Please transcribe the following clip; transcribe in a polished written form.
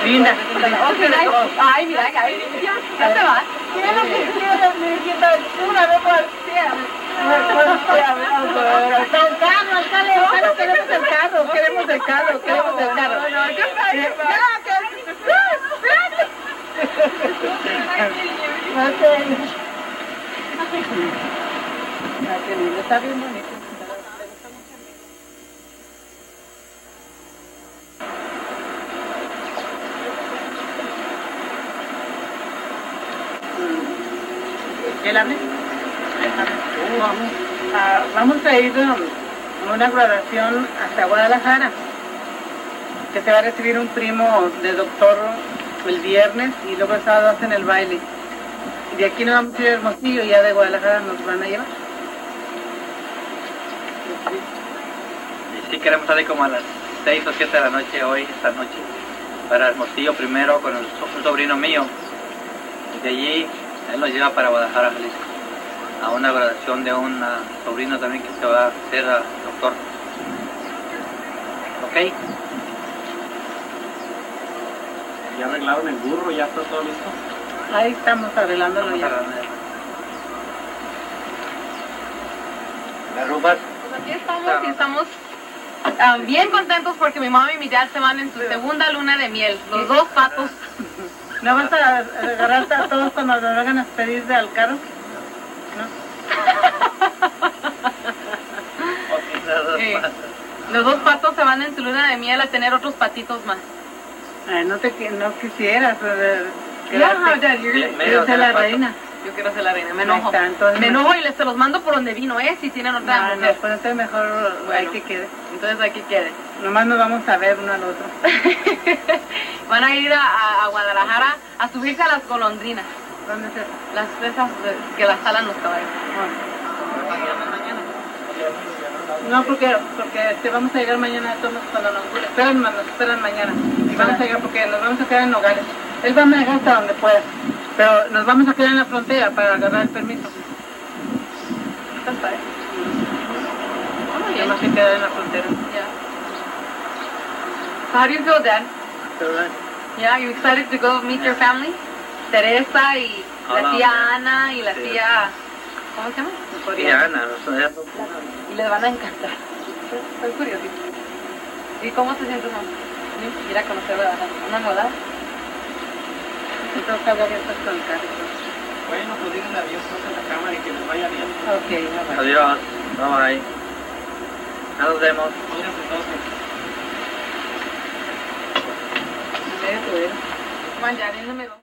Linda. Ok, nice. Ay, mira, ya se va. Una vez queremos el carro. Qué lindo, está bien bonito. ¿El hambre? Vamos a ir a una graduación hasta Guadalajara, que se va a recibir un primo de doctor el viernes y luego el sábado hacen el baile. Y de aquí nos vamos a ir a Hermosillo y ya de Guadalajara nos van a llevar. Y sí queremos salir como a las 6 o 7 de la noche esta noche, para Hermosillo primero con un sobrino mío. Y de allí él nos lleva para Guadalajara, Jalisco, a una graduación de un sobrino también que se va a hacer doctor. ¿Ok? ¿Ya arreglaron el burro? ¿Ya está todo listo? Ahí estamos arreglándolo ya. ¿Las rumbas? Pues aquí estamos y estamos bien contentos porque mi mamá y mi dad se van en su segunda luna de miel. Los dos patos. ¿No vas a agarrar a todos cuando nos vengan a pedir al carro? Sí. Los dos patos se van en su luna de miel a tener otros patitos más. No quisieras. Yeah, Dad, Yo ser la reina. Yo quiero ser la reina, me Ahí enojo. está, entonces Me enojo y se los mando por donde vino, si tienen otra No, mujer. pues entonces mejor hay que quede. Entonces aquí quede. Nomás nos vamos a ver uno al otro. Van a ir a Guadalajara a subirse a las golondrinas. ¿Dónde es eso? Las esas que las jalan los caballos. No, porque vamos a llegar mañana todos cuando nos esperan mañana. Y vamos a llegar porque nos vamos a quedar en Nogales. Él va a manejar hasta donde pueda. Pero nos vamos a quedar en la frontera para agarrar el permiso. Está bien. Vamos a quedar en la frontera. Yeah. So how do you feel, Dad? Yeah, you excited to go meet your family? Teresa y la tía Ana y la tía... ¿Cómo se llama? Tía Ana, Y les van a encantar. Estoy curiosita. ¿Y cómo se siente, mamá? Ir a conocer Guadalajara. ¿Una novedad? Entonces habla abiertas con el carro. Bueno, pues díganle adiós en la cámara y que les vaya bien. Ok, bye. Adiós. Bye. Nos vemos. Cuídense entonces. Come on, Dad, in the middle.